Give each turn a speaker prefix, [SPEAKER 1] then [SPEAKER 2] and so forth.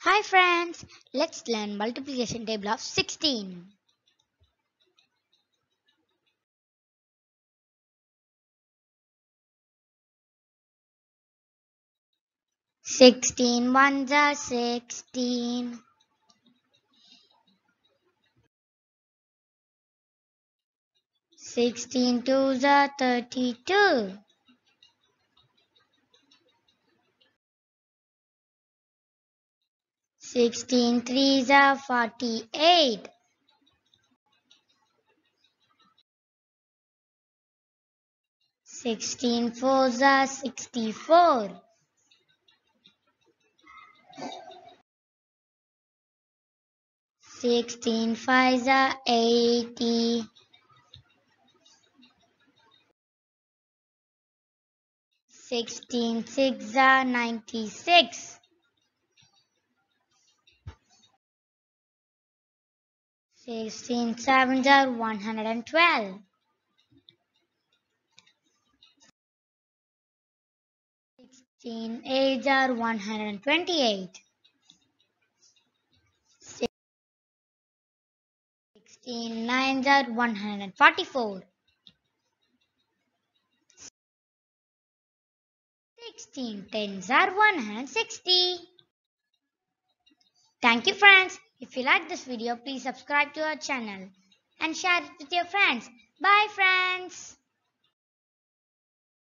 [SPEAKER 1] Hi friends, let's learn multiplication table of 16. 16 ones are 16. 16 twos are 32. 16 threes are 48. 16 fours are 64. 16 fives are 80. 16 sixes are 96. 16 sevens are 112. 16 eights are 128. 16 nines are 144. 16 tens are 160. Thank you friends. If you like this video, please subscribe to our channel and share it with your friends. Bye friends.